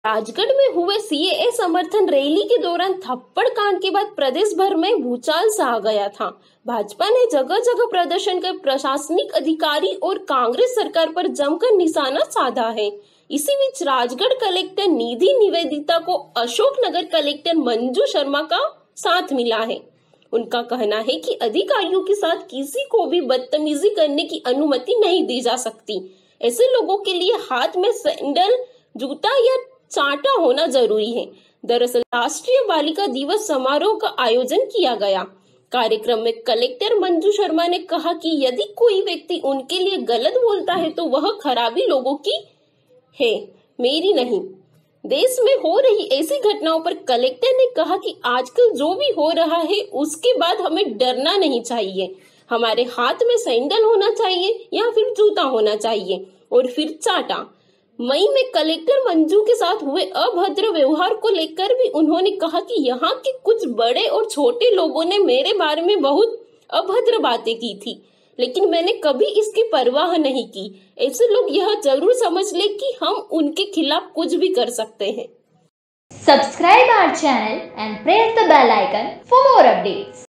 राजगढ़ में हुए सीएए समर्थन रैली के दौरान थप्पड़ कांड के बाद प्रदेश भर में भूचाल सा आ गया था। भाजपा ने जगह जगह प्रदर्शन कर प्रशासनिक अधिकारी और कांग्रेस सरकार पर जमकर निशाना साधा है। इसी बीच राजगढ़ कलेक्टर निधि निवेदिता को अशोकनगर कलेक्टर मंजू शर्मा का साथ मिला है। उनका कहना है कि अधिकारियों के साथ किसी को भी बदतमीजी करने की अनुमति नहीं दी जा सकती। ऐसे लोगों के लिए हाथ में सैंडल, जूता या चांटा होना जरूरी है। दरअसल राष्ट्रीय बालिका दिवस समारोह का आयोजन किया गया। कार्यक्रम में कलेक्टर मंजू शर्मा ने कहा कि यदि कोई व्यक्ति उनके लिए गलत बोलता है तो वह खराबी लोगों की है, मेरी नहीं। देश में हो रही ऐसी घटनाओं पर कलेक्टर ने कहा कि आजकल जो भी हो रहा है उसके बाद हमें डरना नहीं चाहिए। हमारे हाथ में सैंडल होना चाहिए या फिर जूता होना चाहिए और फिर चाटा। मई में कलेक्टर मंजू के साथ हुए अभद्र व्यवहार को लेकर भी उन्होंने कहा कि यहाँ के कुछ बड़े और छोटे लोगों ने मेरे बारे में बहुत अभद्र बातें की थी, लेकिन मैंने कभी इसकी परवाह नहीं की। ऐसे लोग यह जरूर समझ ले कि हम उनके खिलाफ कुछ भी कर सकते हैं। Subscribe our channel and press the bell icon for more updates.